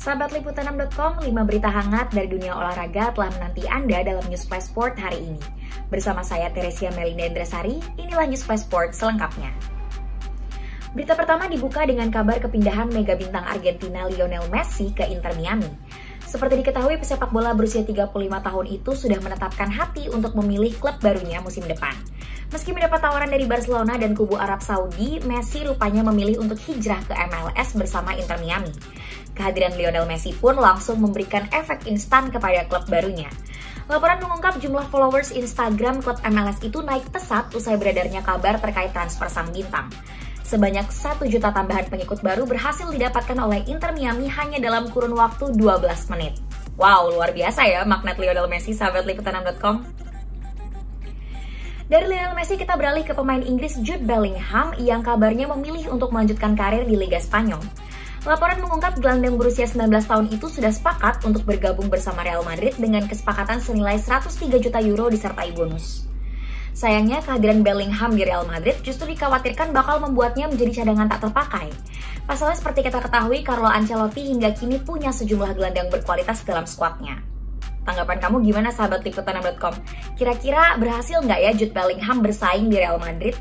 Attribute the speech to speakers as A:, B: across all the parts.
A: Sahabat Liputan6.com, 5 berita hangat dari dunia olahraga telah menanti Anda dalam News Flash Sport hari ini. Bersama saya Teresia Melinda Indrasari, inilah News Flash Sport selengkapnya. Berita pertama dibuka dengan kabar kepindahan mega bintang Argentina Lionel Messi ke Inter Miami. Seperti diketahui, pesepak bola berusia 35 tahun itu sudah menetapkan hati untuk memilih klub barunya musim depan. Meski mendapat tawaran dari Barcelona dan kubu Arab Saudi, Messi rupanya memilih untuk hijrah ke MLS bersama Inter Miami. Kehadiran Lionel Messi pun langsung memberikan efek instan kepada klub barunya. Laporan mengungkap jumlah followers Instagram klub MLS itu naik pesat usai beredarnya kabar terkait transfer sang bintang. Sebanyak 1 juta tambahan pengikut baru berhasil didapatkan oleh Inter Miami hanya dalam kurun waktu 12 menit. Wow, luar biasa ya magnet Lionel Messi, sahabat Liputan6.com. Dari Lionel Messi kita beralih ke pemain Inggris Jude Bellingham yang kabarnya memilih untuk melanjutkan karir di Liga Spanyol. Laporan mengungkap gelandang berusia 19 tahun itu sudah sepakat untuk bergabung bersama Real Madrid dengan kesepakatan senilai 103 juta euro disertai bonus. Sayangnya kehadiran Bellingham di Real Madrid justru dikhawatirkan bakal membuatnya menjadi cadangan tak terpakai. Pasalnya seperti kita ketahui, Carlo Ancelotti hingga kini punya sejumlah gelandang berkualitas dalam skuadnya. Tanggapan kamu gimana, sahabat Liputan6.com? Kira-kira berhasil nggak ya Jude Bellingham bersaing di Real Madrid?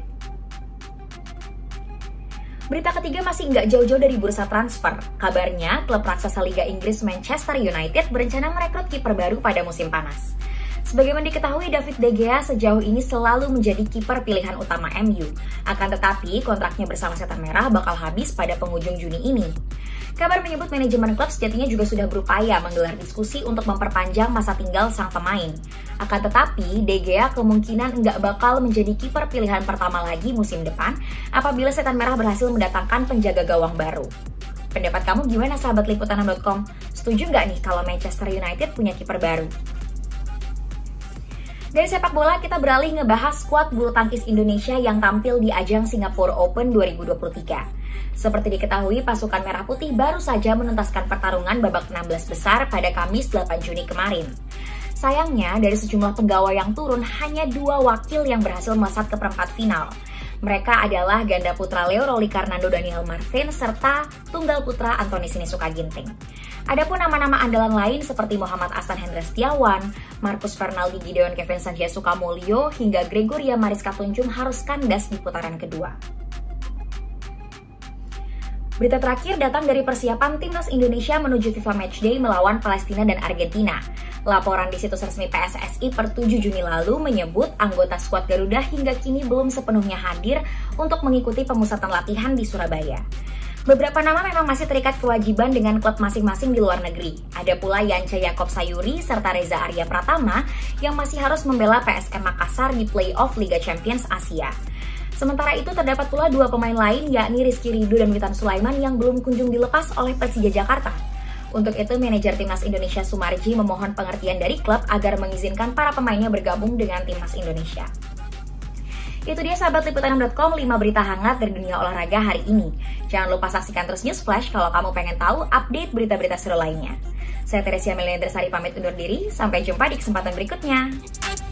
A: Berita ketiga masih nggak jauh-jauh dari bursa transfer. Kabarnya, klub raksasa Liga Inggris Manchester United berencana merekrut kiper baru pada musim panas. Sebagaimana diketahui, David De Gea sejauh ini selalu menjadi kiper pilihan utama MU. Akan tetapi, kontraknya bersama Setan Merah bakal habis pada penghujung Juni ini. Kabar menyebut manajemen klub sejatinya juga sudah berupaya menggelar diskusi untuk memperpanjang masa tinggal sang pemain. Akan tetapi, De Gea kemungkinan nggak bakal menjadi kiper pilihan pertama lagi musim depan apabila Setan Merah berhasil mendatangkan penjaga gawang baru. Pendapat kamu gimana, sahabat Liputan6.com? Setuju nggak nih kalau Manchester United punya kiper baru? Dari sepak bola, kita beralih ngebahas skuad bulu tangkis Indonesia yang tampil di ajang Singapore Open 2023. Seperti diketahui, pasukan Merah Putih baru saja menuntaskan pertarungan babak 16 besar pada Kamis 8 Juni kemarin. Sayangnya, dari sejumlah penggawa yang turun, hanya 2 wakil yang berhasil melesat ke perempat final. Mereka adalah ganda putra Leo Roli Karnando Daniel Marvin serta tunggal putra Antoni Sinisuka Ginting. Adapun nama-nama andalan lain seperti Muhammad Ahsan Hendra Setiawan, Marcus Fernaldi Gideon Kevin Sanjaya Sukamulyo hingga Gregoria Mariska Tunjung harus kandas di putaran kedua. Berita terakhir datang dari persiapan Timnas Indonesia menuju FIFA Matchday melawan Palestina dan Argentina. Laporan di situs resmi PSSI per 7 Juni lalu menyebut anggota skuad Garuda hingga kini belum sepenuhnya hadir untuk mengikuti pemusatan latihan di Surabaya. Beberapa nama memang masih terikat kewajiban dengan klub masing-masing di luar negeri. Ada pula Yance Yakob Sayuri serta Reza Arya Pratama yang masih harus membela PSM Makassar di playoff Liga Champions Asia. Sementara itu terdapat pula 2 pemain lain yakni Rizky Ridho dan Witan Sulaiman yang belum kunjung dilepas oleh Persija Jakarta. Untuk itu, manajer Timnas Indonesia Sumarji memohon pengertian dari klub agar mengizinkan para pemainnya bergabung dengan Timnas Indonesia. Itu dia, sahabat Liputan6.com, 5 berita hangat dari dunia olahraga hari ini. Jangan lupa saksikan terus News Flash kalau kamu pengen tahu update berita-berita seru lainnya. Saya Teresia Melinda Indrasari pamit undur diri, sampai jumpa di kesempatan berikutnya.